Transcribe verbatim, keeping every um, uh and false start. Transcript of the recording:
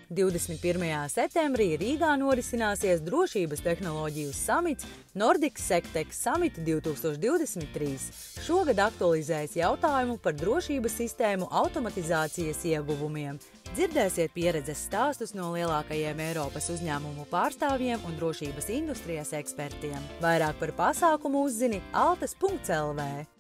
divdesmit pirmajā septembrī Rīgā norisināsies drošības tehnoloģiju samits Nordic Sectech Summit divi tūkstoši divdesmit trīs. Šogad aktualizēs jautājumu par drošības sistēmu automatizācijas ieguvumiem. Dzirdēsiet pieredzes stāstus no lielākajiem Eiropas uzņēmumu pārstāvjiem un drošības industrijas ekspertiem. Vairāk par pasākumu uzzini altas punkts el vē.